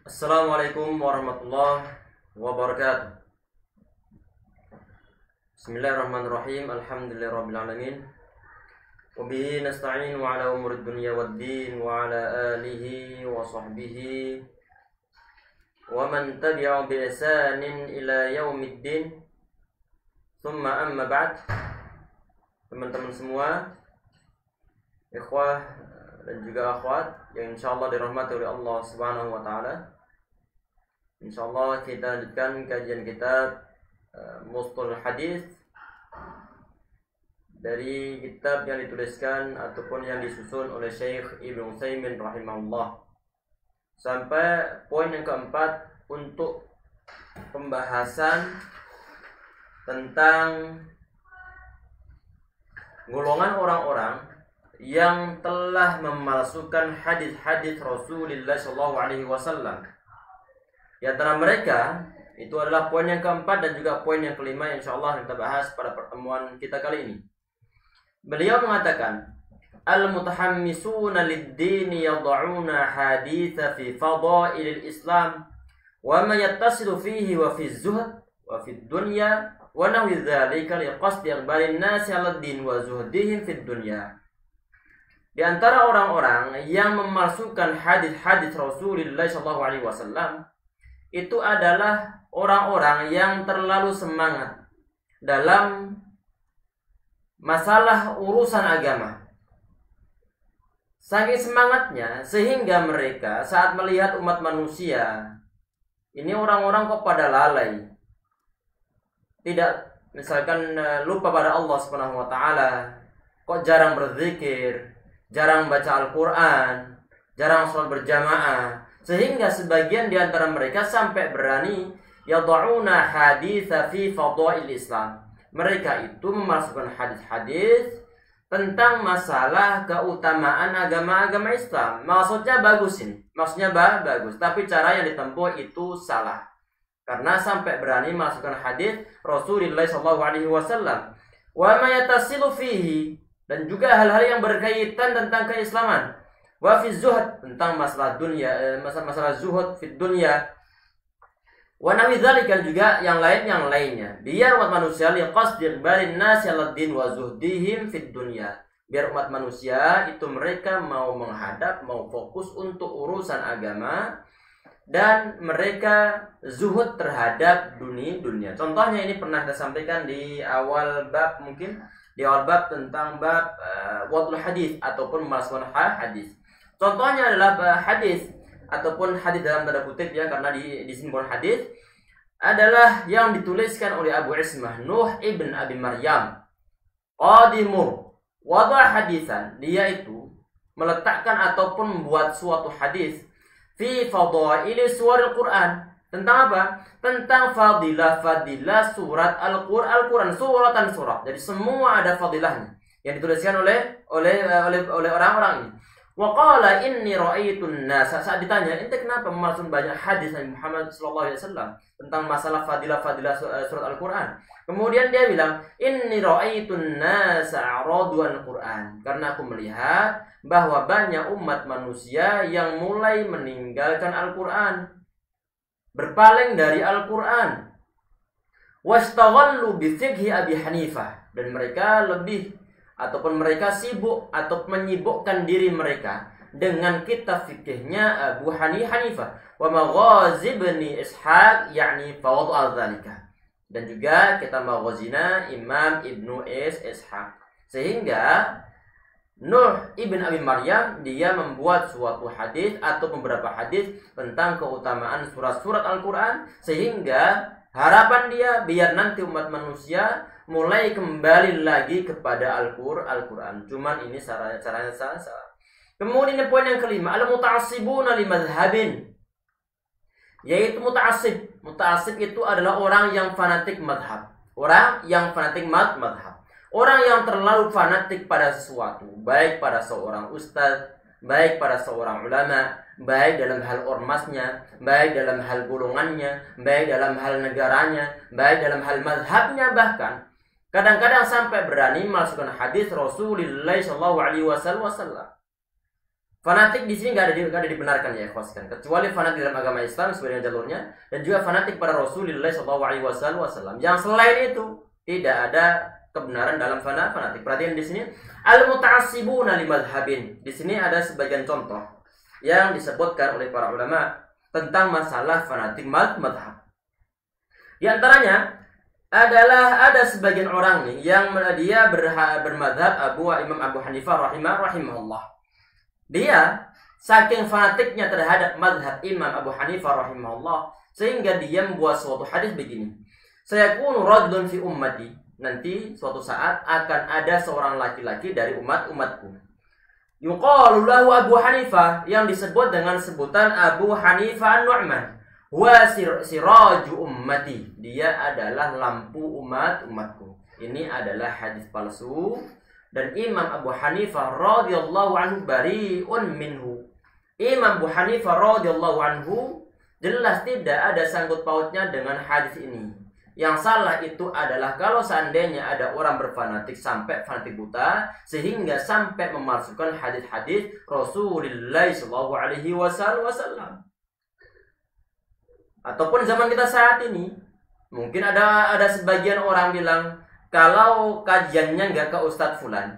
Assalamualaikum warahmatullahi wabarakatuh. Bismillahirrahmanirrahim. Alhamdulillahirrabbilalamin. Wabihi nasta'inu ala umurid dunya waddin wa ala alihi wa sahbihi wa man tabi'u bi ihsanin ila yaumiddin. Thumma amma ba'd. Teman-teman semua, ikhwah dan juga akhwat yang insyaallah dirahmati oleh Allah Subhanahu wa taala. Insyaallah kita lanjutkan kajian kitab Mustalahul Hadis dari kitab yang dituliskan ataupun yang disusun oleh Syekh Ibnu Utsaimin rahimahullah. Sampai poin yang keempat untuk pembahasan tentang golongan orang-orang yang telah memalsukan hadis-hadis Rasulullah SAW. Di antara mereka itu adalah poin yang keempat dan juga poin yang kelima yang insyaallah kita bahas pada pertemuan kita kali ini. Beliau mengatakan, al-mutahammisuna lid-din yad'una haditha fi fadailil Islam wa ma yattasilu fihi wa fi zuhd wa fi dunya wa nahwi dzalika liqasdi iqbalin nasi 'ala ad-din wa zuhdihim fid dunya. Di antara orang-orang yang memalsukan hadis-hadis Rasulullah SAW itu adalah orang-orang yang terlalu semangat dalam masalah urusan agama. Saking semangatnya sehingga mereka saat melihat umat manusia ini orang-orang kok pada lalai, tidak misalkan lupa pada Allah Subhanahu wa taala, kok jarang berzikir, jarang baca Al-Quran, jarang sholat berjamaah, sehingga sebagian di antara mereka sampai berani yad'una haditha fi fadail Islam. Mereka itu memasukkan hadis-hadis tentang masalah keutamaan agama-agama Islam. Maksudnya bagus ini, maksudnya bagus, tapi cara yang ditempuh itu salah. Karena sampai berani masukkan hadis Rasulullah SAW. Wa ma yatasilu fihi, dan juga hal-hal yang berkaitan tentang keislaman. Wa fi zuhd, tentang masalah dunia, masalah zuhud fi dunia. Wa nahwi dzalika, juga yang lainnya. Biar umat manusia liqasdi iqbalin nasi 'ala din wa zuhdihim fi dunya. Biar umat manusia itu mereka mau menghadap, mau fokus untuk urusan agama dan mereka zuhud terhadap dunia. Contohnya ini pernah kita sampaikan di awal bab, mungkin di awal bab tentang bab wadul hadis ataupun memalsukan hadis. Contohnya adalah hadis ataupun hadis dalam tanda kutip ya, karena di sini bukan hadis, adalah yang dituliskan oleh Abu Ismah Nuh ibn Abi Maryam qadimu wada hadisan. Dia itu meletakkan ataupun membuat suatu hadis fi fadaili suwaril Quran. Tentang apa? Tentang fadilah surat Al-Quran, suratan surat. Jadi semua ada fadilahnya yang dituliskan oleh orang-orang ini. Wa qala inni ra'aitun nas, saat ditanya, "Ente kenapa memasukkan banyak hadis Nabi Muhammad SAW tentang masalah fadilah surat Al-Quran?" Kemudian dia bilang, "Inni ra'aitun nas a'radu al-Quran." Karena aku melihat bahwa banyak umat manusia yang mulai meninggalkan Al-Quran, berpaling dari Al-Quran. Wastaghallu bi fiqhi Abi Hanifah, dan mereka lebih ataupun mereka sibuk atau menyibukkan diri mereka dengan kitab fikihnya Abu Hanifah wa Maghazi bin Ishaq, yakni fawad al-dzalika, dan juga kitab Maghazina Imam Ibnu Ishaq. Sehingga Nuh ibn Abi Maryam dia membuat suatu hadis atau beberapa hadis tentang keutamaan surat-surat Al-Quran, sehingga harapan dia biar nanti umat manusia mulai kembali lagi kepada Al-Quran. Cuman ini caranya salah. Kemudian poin yang kelima, al-muta'assibuna li madhhabin, yaitu muta'assib. Muta'assib itu adalah orang yang fanatik madhab. Orang yang fanatik madhab. Orang yang terlalu fanatik pada sesuatu, baik pada seorang ustaz, baik pada seorang ulama, baik dalam hal ormasnya, baik dalam hal golongannya, baik dalam hal negaranya, baik dalam hal mazhabnya, bahkan kadang-kadang sampai berani memasukkan hadis Rasulullah SAW. Fanatik di sini nggak ada dibenarkan ya, ikhwaskan. Kecuali fanatik dalam agama Islam sesuai dengan jalurnya, dan juga fanatik pada Rasulullah SAW. Yang selain itu tidak ada kebenaran dalam fanatik. Perhatian di sini al-muta'assibuna limadhhabin. Di sini ada sebagian contoh yang disebutkan oleh para ulama tentang masalah fanatik madhab. Di antaranya adalah ada sebagian orang nih yang dia bermadhab Imam Abu Hanifah rahimahullah. Dia saking fanatiknya terhadap madhab Imam Abu Hanifah rahimahullah sehingga dia membuat suatu hadis begini. Sayakunu rajulun fi ummati. Nanti suatu saat akan ada seorang laki-laki dari umatku. Yuqalu lahu Abu Hanifah, yang disebut dengan sebutan Abu Hanifah An-Nu'man. Wa siraju ummati. Dia adalah lampu umatku. Ini adalah hadis palsu. Dan Imam Abu Hanifah radhiyallahu anhu bari'un minhu. Imam Abu Hanifah radhiyallahu anhu jelas tidak ada sangkut pautnya dengan hadis ini. Yang salah itu adalah kalau seandainya ada orang berfanatik sampai fanatik buta sehingga sampai memalsukan hadis-hadis Rasulullah sallallahu alaihi wasallam. Ataupun zaman kita saat ini mungkin ada sebagian orang bilang kalau kajiannya nggak ke Ustadz Fulan,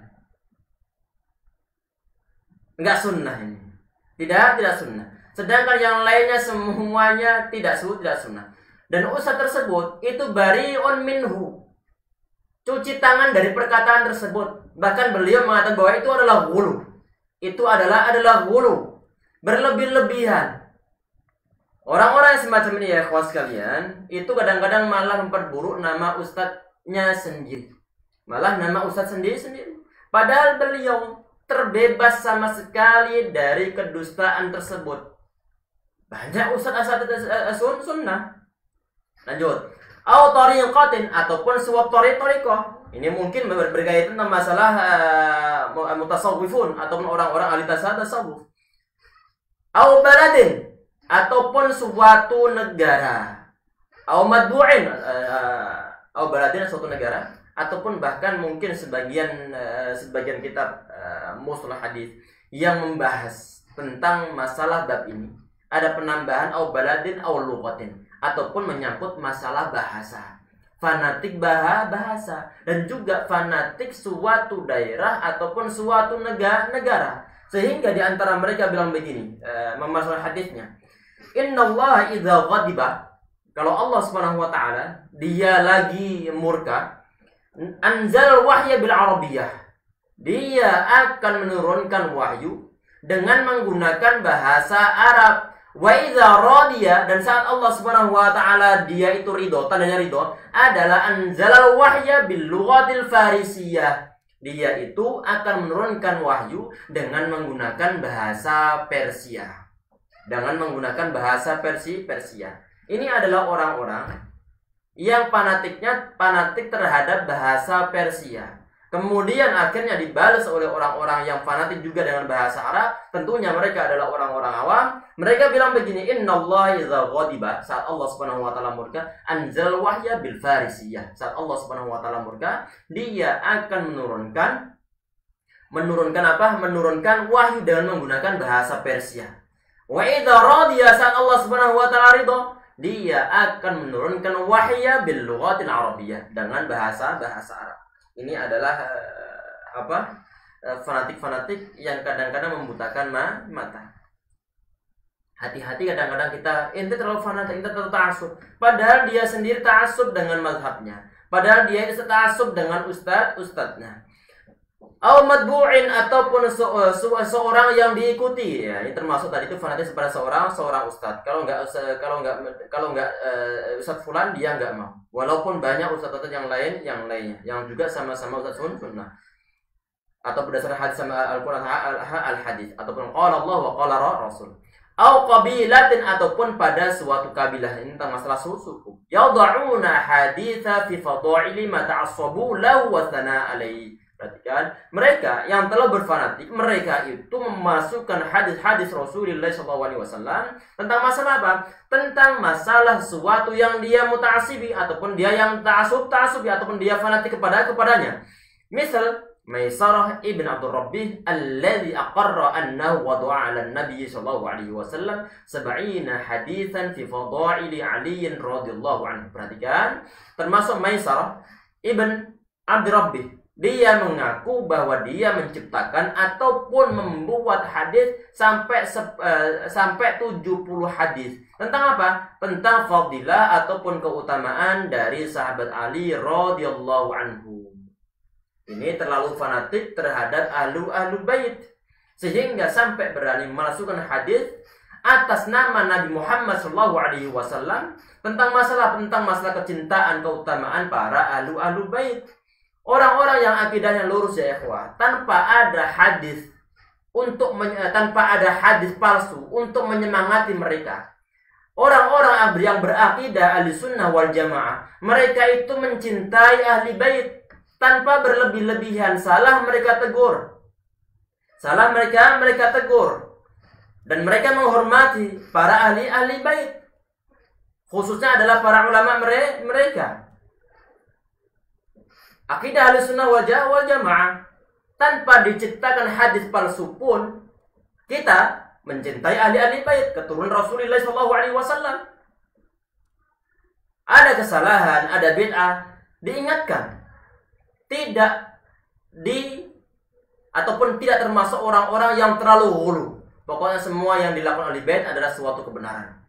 nggak sunnah ini, tidak sunnah. Sedangkan yang lainnya semuanya tidak sunnah. Dan Ustadz tersebut itu bari'un minhu, cuci tangan dari perkataan tersebut. Bahkan beliau mengatakan bahwa itu adalah ghulu. Itu adalah ghulu, berlebih-lebihan. Orang-orang yang semacam ini ya kawan sekalian, itu kadang-kadang malah memperburuk nama ustadznya sendiri. Malah nama ustadz sendiri. Padahal beliau terbebas sama sekali dari kedustaan tersebut. Banyak ustadz sunnah. Lanjut. Au tariqatin, ataupun suatu tariqah. Ini mungkin berkaitan tentang masalah mutasawwifun ataupun orang-orang ahli tasawuf. Au baladin, ataupun suatu negara. Au madbu'in, au baladin, suatu negara, ataupun bahkan mungkin sebagian kitab mustalah hadis yang membahas tentang masalah bab ini. Ada penambahan au baladin au lughatin, ataupun menyangkut masalah bahasa. Fanatik bahasa dan juga fanatik suatu daerah ataupun suatu negara. Sehingga di antara mereka bilang begini, memasalah hadisnya. Innallaha idza ghadiba, kalau Allah Subhanahu wa taala dia lagi murka, anzal wahya bil arabiyyah. Dia akan menurunkan wahyu dengan menggunakan bahasa Arab. Wa idza radiya, dan saat Allah Subhanahu wa taala dia itu ridho, tandanya ridho adalah anzalal wahya bil lughatil farisiyah. Dia itu akan menurunkan wahyu dengan menggunakan bahasa Persia. Dengan menggunakan bahasa Persia. Ini adalah orang-orang yang fanatik terhadap bahasa Persia. Kemudian akhirnya dibalas oleh orang-orang yang fanatik juga dengan bahasa Arab. Tentunya mereka adalah orang-orang awam. Mereka bilang begini, innallaha idza ghadiba, saat Allah Subhanahu wa taala murka, anzal wahya bil farisiyah. Saat Allah Subhanahu wa taala murka, dia akan menurunkan wahyu dengan menggunakan bahasa Persia. Wa idza radiya, saat Allah Subhanahu wa taala ridha, dia akan menurunkan wahya bil lughatil arabiyyah, dengan bahasa Arab. Ini adalah fanatik-fanatik yang kadang-kadang membutakan mata. Hati-hati, kadang-kadang ente terlalu fanatik, ente terlalu ta'assub. Padahal dia sendiri ta'assub dengan mazhabnya. Padahal dia itu ta'assub dengan ustadznya. Au madbu'in, ataupun seorang yang diikuti. Ya, ini termasuk tadi itu fanatik kepada seorang ustadz. Kalau enggak ustadz fulan dia enggak mau. Walaupun banyak ustadz yang lainnya yang juga sama-sama ustadz sunnah. Atau berdasarkan hadis sama Al-Qur'an al-hadis, ataupun qala Allah wa qala Rasul. Au qabilatin, ataupun pada suatu kabilah. Ini tentang masalah suku. Yad'una haditha fi fadaili ma ta'assabu lahu wa thana alaihi. Perhatikan, mereka yang telah berfanatik, mereka itu memasukkan hadis-hadis Rasulullah SAW tentang masalah apa? Tentang masalah sesuatu yang dia muta'asibi, ataupun dia yang ta'asubi, ataupun dia fanatik kepadanya. Misal Maisarah ibn Abdul Rabbih alladhi aqarra annahu wada'a 'ala an-nabiy sallallahu alaihi wasallam 70 haditsan fi fadaili Ali radhiyallahu anhu. Perhatikan, termasuk Maisarah ibn Abdul Rabbih, dia mengaku bahwa dia menciptakan ataupun membuat hadis sampai 70 hadis. Tentang apa? Tentang fadilah ataupun keutamaan dari sahabat Ali radhiyallahu anhu. Ini terlalu fanatik terhadap ahlu bait sehingga sampai berani memasukkan hadis atas nama Nabi Muhammad SAW tentang masalah kecintaan, keutamaan para ahlu bait. Orang-orang yang akidahnya lurus ya ikhwah, tanpa ada hadis palsu untuk menyemangati mereka. Orang-orang yang berakidah ahli sunnah wal jamaah, mereka itu mencintai ahli bait tanpa berlebih-lebihan. Salah mereka tegur, dan mereka menghormati para ahli bait, khususnya adalah para ulama mereka. Akidah ahli sunnah wal jamaah, tanpa diciptakan hadis palsu pun kita mencintai ahli bait, keturunan Rasulullah SAW. Ada kesalahan, ada bid'ah, diingatkan. Ataupun tidak termasuk orang-orang yang terlalu hulu. Pokoknya semua yang dilakukan oleh bait adalah suatu kebenaran.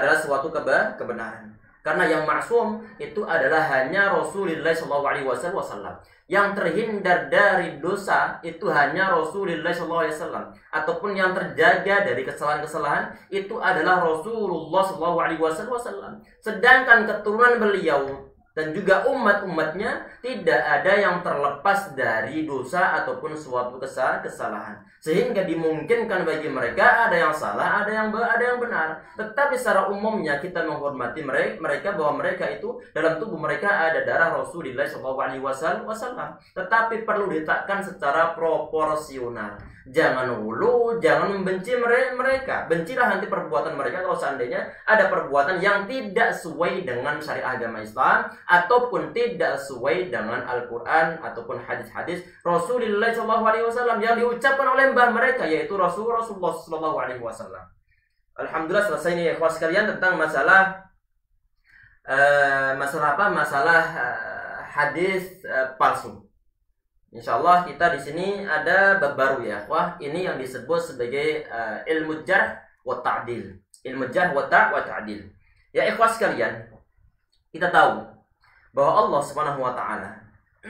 Karena yang maksum itu adalah hanya Rasulullah SAW. Yang terhindar dari dosa itu hanya Rasulullah SAW. Ataupun yang terjaga dari kesalahan-kesalahan itu adalah Rasulullah SAW. Sedangkan keturunan beliau dan juga umat-umatnya tidak ada yang terlepas dari dosa ataupun suatu kesalahan, sehingga dimungkinkan bagi mereka ada yang salah, ada yang benar. Tetapi secara umumnya kita menghormati mereka bahwa mereka itu dalam tubuh mereka ada darah Rasulullah SAW. Tetapi perlu diletakkan secara proporsional. Jangan hulu, jangan membenci mereka. Bencilah nanti perbuatan mereka kalau seandainya ada perbuatan yang tidak sesuai dengan syariat agama Islam ataupun tidak sesuai dengan Al-Quran ataupun hadis-hadis Rasulullah SAW yang diucapkan oleh mbah mereka, yaitu Rasulullah SAW. Alhamdulillah selesai nih ya ikhwas sekalian tentang masalah hadis palsu. Insyaallah kita di sini ada bab baru ya. Wah, ini yang disebut sebagai ilmu jarh wa ta'dil. Ilmu jarh wa ta'dil. Ya ikhwas sekalian, kita tahu bahwa Allah Subhanahu wa taala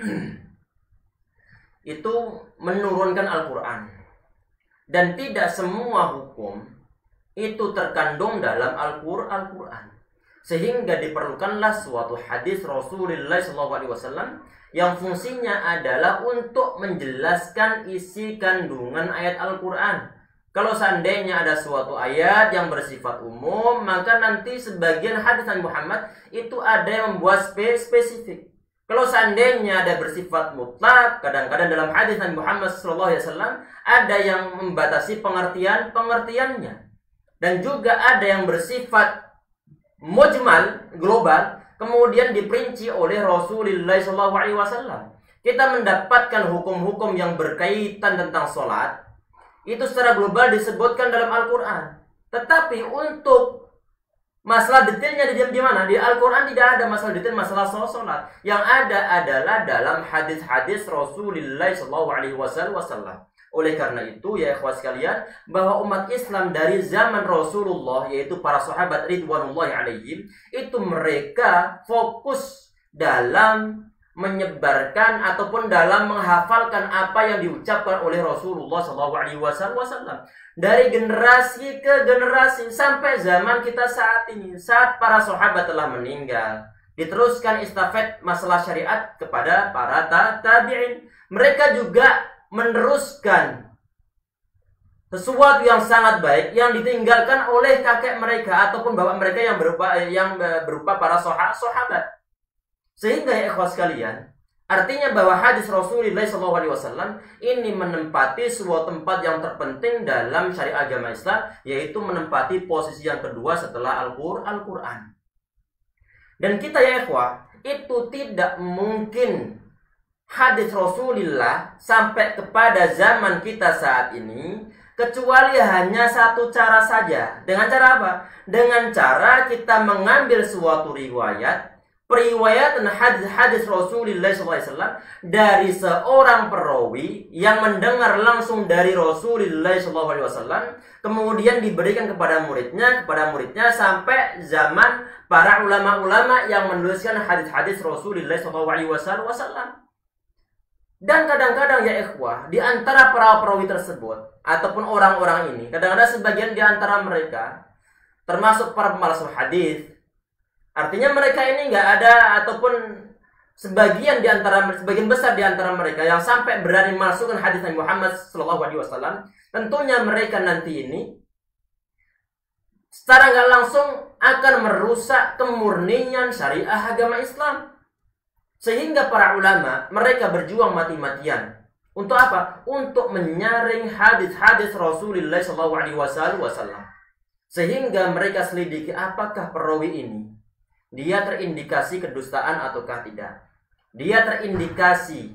itu menurunkan Al-Qur'an. Dan tidak semua hukum itu terkandung dalam Al-Qur'an. Sehingga diperlukanlah suatu hadis Rasulullah SAW yang fungsinya adalah untuk menjelaskan isi kandungan ayat Al-Quran. Kalau seandainya ada suatu ayat yang bersifat umum, maka nanti sebagian hadis Nabi Muhammad itu ada yang membuat spesifik. Kalau seandainya ada bersifat mutlak, kadang-kadang dalam hadis Nabi Muhammad SAW ada yang membatasi pengertiannya. Dan juga ada yang bersifat mujmal, global, kemudian diperinci oleh Rasulullah SAW. Kita mendapatkan hukum-hukum yang berkaitan tentang sholat itu secara global disebutkan dalam Al-Quran. Tetapi untuk masalah detailnya di mana? Di Al-Quran tidak ada masalah detail masalah sholat. Yang ada adalah dalam hadis-hadis Rasulullah SAW. Oleh karena itu ya ikhwas sekalian, bahwa umat Islam dari zaman Rasulullah, yaitu para sahabat ridwanullahi alaihim, itu mereka fokus dalam menyebarkan ataupun dalam menghafalkan apa yang diucapkan oleh Rasulullah SAW dari generasi ke generasi sampai zaman kita saat ini. Saat para sahabat telah meninggal, diteruskan estafet masalah syariat kepada para tabi'in. Mereka juga meneruskan sesuatu yang sangat baik yang ditinggalkan oleh kakek mereka ataupun bapak mereka yang berupa para sahabat. Sehingga ya ikhwas sekalian, artinya bahwa hadis Rasulullah SAW ini menempati suatu tempat yang terpenting dalam syariat agama Islam, yaitu menempati posisi yang kedua setelah Al-Quran. Dan kita ya ikhwah, itu tidak mungkin hadis Rasulullah sampai kepada zaman kita saat ini, kecuali hanya satu cara saja. Dengan cara apa? Dengan cara kita mengambil suatu riwayat, periwayatan hadis Rasulullah SAW dari seorang perawi yang mendengar langsung dari Rasulullah SAW, kemudian diberikan kepada muridnya sampai zaman para ulama-ulama yang menuliskan hadis-hadis Rasulullah SAW. Dan kadang-kadang ya ikhwah, di antara para perawi tersebut ataupun orang-orang ini, kadang-kadang sebagian di antara mereka termasuk para pemalas hadis. Artinya mereka ini nggak ada ataupun sebagian besar di antara mereka yang sampai berani masukkan hadis Nabi Muhammad SAW. Tentunya mereka nanti ini secara nggak langsung akan merusak kemurnian syariah agama Islam. Sehingga para ulama, mereka berjuang mati-matian. Untuk apa? Untuk menyaring hadis-hadis Rasulullah SAW. Sehingga mereka selidiki apakah perawi ini dia terindikasi kedustaan ataukah tidak. Dia terindikasi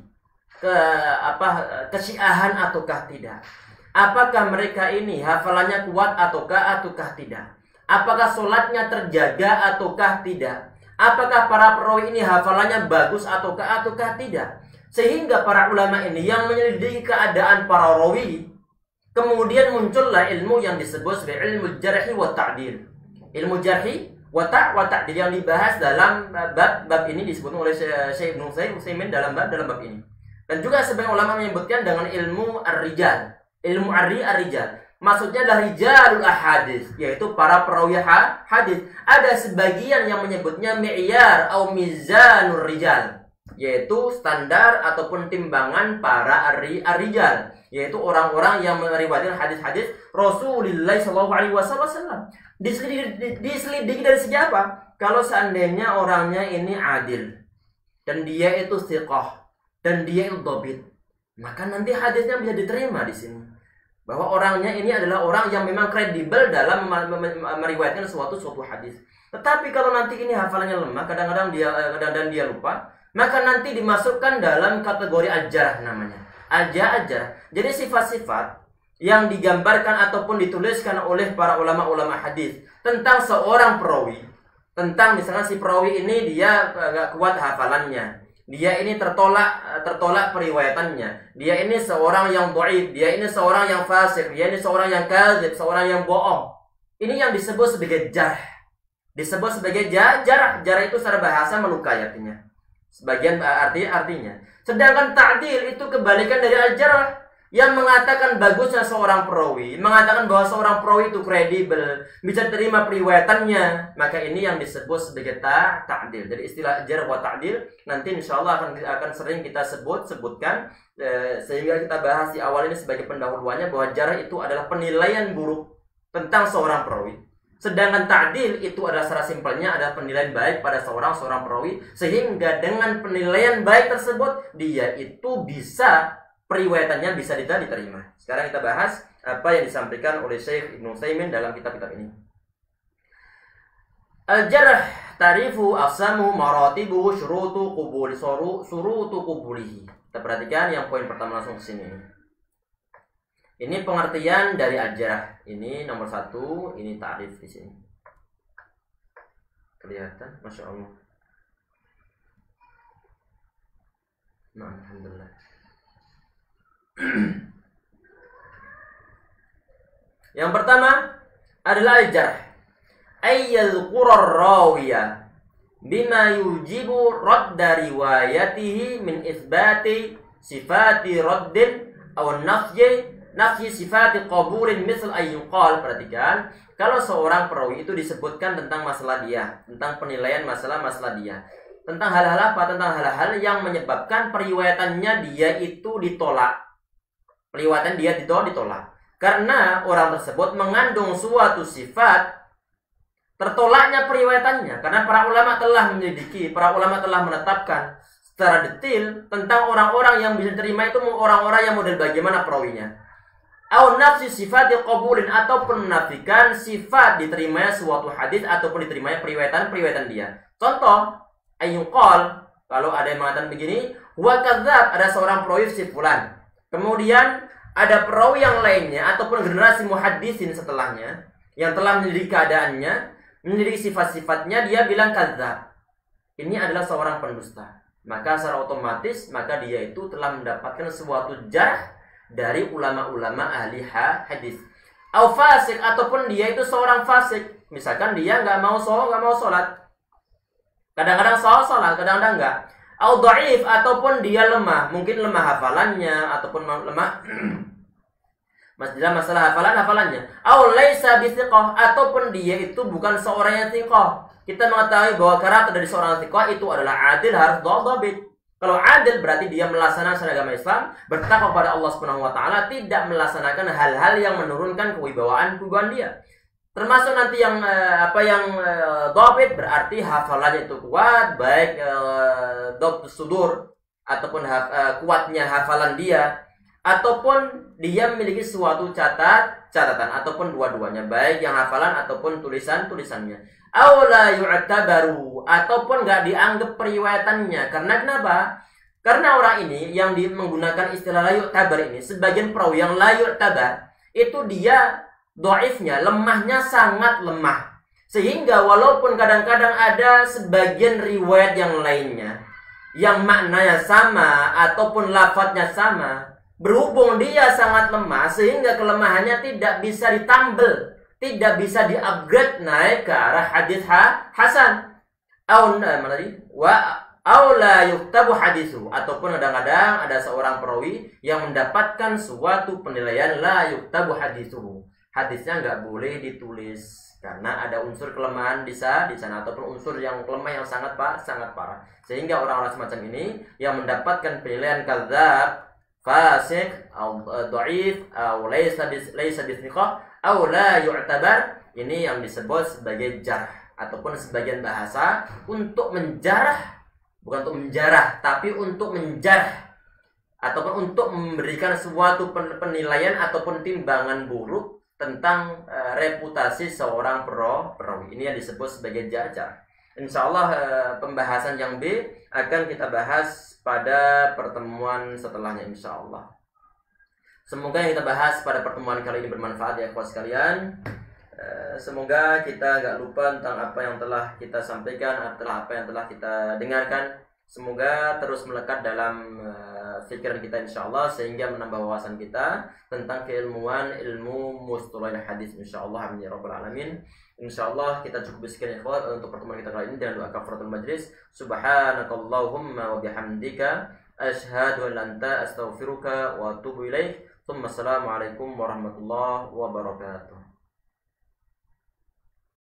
kesyiahan ataukah tidak. Apakah mereka ini hafalannya kuat ataukah tidak. Apakah sholatnya terjaga ataukah tidak. Apakah para perawi ini hafalannya bagus ataukah tidak. Sehingga para ulama ini yang menyelidiki keadaan para rawi, kemudian muncullah ilmu yang disebut sebagai ilmu jarhi wa ta'dil. Ilmu jarhi wa ta'dil yang dibahas dalam bab ini disebut oleh Syekh Ibnu Utsaimin dalam bab ini. Dan juga sebagian ulama menyebutkan dengan ilmu ar-rijal. Ilmu ar-rijal. Maksudnya adalah rijalul ahadis, yaitu para perawi hadis. Ada sebagian yang menyebutnya mi'yar atau mizanur rijal, yaitu standar ataupun timbangan para ar-rijal, yaitu orang-orang yang meriwayatkan hadis-hadis Rasulullah SAW. Diselidiki dari segi apa? Kalau seandainya orangnya ini adil dan dia itu thiqah dan dia itu dhabit, maka nanti hadisnya bisa diterima di sini. Bahwa orangnya ini adalah orang yang memang kredibel dalam meriwayatkan suatu hadis. Tetapi kalau nanti ini hafalannya lemah, kadang-kadang dia lupa, maka nanti dimasukkan dalam kategori ajarah namanya. Ajarah. Jadi sifat-sifat yang digambarkan ataupun dituliskan oleh para ulama-ulama hadis tentang seorang perawi, tentang misalnya si perawi ini dia nggak kuat hafalannya. Dia ini tertolak periwayatannya. Dia ini seorang yang dhaif, dia ini seorang yang fasik, dia ini seorang yang kadzib, seorang yang bohong. Ini yang disebut sebagai jarh. Disebut sebagai jarh. Jarh itu secara bahasa melukai artinya. Sebagian artinya. Sedangkan ta'dil itu kebalikan dari al-jarh, yang mengatakan bagusnya seorang perawi, mengatakan bahwa seorang perawi itu kredibel, bisa terima periwayatannya, maka ini yang disebut sebagai ta'dil. Jadi istilah jarh wa ta'dil nanti insyaallah akan sering kita sebutkan, sehingga kita bahas di awal ini sebagai pendahuluannya bahwa jarh itu adalah penilaian buruk tentang seorang perawi. Sedangkan ta'dil itu adalah secara simpelnya adalah penilaian baik pada seorang perawi, sehingga dengan penilaian baik tersebut dia itu bisa periwayatannya bisa diterima. Sekarang kita bahas apa yang disampaikan oleh Syekh Ibnu Utsaimin dalam kitab-kitab ini. Al-jarh tarifu aqsamu maratibu syurutu qubulihi. Kita perhatikan yang poin pertama langsung ke sini. Ini pengertian dari al-jarh. Ini nomor 1, ini ta'rif di sini. Kelihatan, Masya Allah. Nah, alhamdulillah. Yang pertama adalah al-jarh. Ayyal qurar rawiya bima yujibu radda riwayatihi min itsbati sifati raddin aw nafyi sifati qabulin misal ayyuqal. Perhatikan, kalau seorang perawi itu disebutkan tentang masalah dia, tentang penilaian masalah dia, tentang hal-hal apa? Tentang hal-hal yang menyebabkan periwayatannya dia itu ditolak. Periwayatan dia ditolak. Karena orang tersebut mengandung suatu sifat, tertolaknya periwayatannya. Karena para ulama telah menyelidiki, para ulama telah menetapkan secara detail tentang orang-orang yang bisa terima itu orang-orang yang model bagaimana perawinya. Au nafsi sifat qabulin, atau menafikan sifat diterimanya suatu hadis ataupun diterimanya periwayatan dia. Contoh, ayyuqal, kalau ada yang mengatakan begini, huwa kadzdzab, ada seorang perawi si fulan. Kemudian ada perawi yang lainnya ataupun generasi muhaddisin setelahnya yang telah menyelidiki keadaannya, menyelidiki sifat-sifatnya, dia bilang kadzdzab. Ini adalah seorang pendusta. Maka secara otomatis maka dia itu telah mendapatkan suatu jarh dari ulama-ulama ahli hadis. Au fasik, ataupun dia itu seorang fasik. Misalkan dia nggak mau sholat. Kadang-kadang sholat, kadang-kadang enggak. Au dhaif, ataupun dia lemah, mungkin lemah hafalannya ataupun lemah masalah hafalannya. Au laisa bithiqah, ataupun dia itu bukan seorang yang thiqah. Kita mengetahui bahwa karakter dari seorang thiqah itu adalah adil, harus dhabit. Kalau adil berarti dia melaksanakan syariat agama Islam, bertakwa kepada Allah Subhanahu wa taala, tidak melaksanakan hal-hal yang menurunkan kewibawaan dia. Termasuk nanti yang dhabit berarti hafalannya itu kuat, baik dhabtus sudur ataupun kuatnya hafalan dia, ataupun dia memiliki suatu catatan ataupun dua-duanya, baik yang hafalan ataupun tulisannya. Aula yu'tabaru, ataupun enggak dianggap periwayatannya. Karena kenapa? Karena orang ini yang menggunakan istilah la yu'tabar ini, sebagian perawi yang la yu'tabar itu dia dhaifnya, lemahnya sangat lemah. Sehingga walaupun kadang-kadang ada sebagian riwayat yang lainnya yang maknanya sama ataupun lafadznya sama, berhubung dia sangat lemah sehingga kelemahannya tidak bisa ditambal, tidak bisa di-upgrade naik ke arah hadis hasan. Aula yuktabu hadisu, ataupun kadang-kadang ada seorang perawi yang mendapatkan suatu penilaian la yuktabu hadisuhu. Hadisnya nggak boleh ditulis karena ada unsur kelemahan di sana ataupun unsur yang lemah yang sangat parah. Sehingga orang-orang semacam ini yang mendapatkan penilaian kadzdzab, fasik, atau dhaif, atau laisa bithiqah, atau la yu'tabar, ini yang disebut sebagai jarh ataupun sebagian bahasa untuk menjarah, bukan untuk menjarah tapi untuk menjarh ataupun untuk memberikan suatu penilaian ataupun timbangan buruk tentang reputasi seorang perawi. Ini yang disebut sebagai jarh. Insyaallah pembahasan yang B akan kita bahas pada pertemuan setelahnya insyaallah. Semoga yang kita bahas pada pertemuan kali ini bermanfaat ya kawan sekalian. Semoga kita nggak lupa tentang apa yang telah kita sampaikan, apa yang telah kita dengarkan. Semoga terus melekat dalam pikiran kita insyaallah, sehingga menambah wawasan kita tentang keilmuan ilmu mustalah hadis insyaallah. Amin ya rabbal alamin. Insyaallah kita cukup sekian ikhwan untuk pertemuan kita kali ini. Jangan lupa kafaratul majlis. Subhanakallahumma wa bihamdika asyhadu an la ilaha illa anta astaghfiruka wa atubu ilaik. Assalamualaikum warahmatullahi wabarakatuh.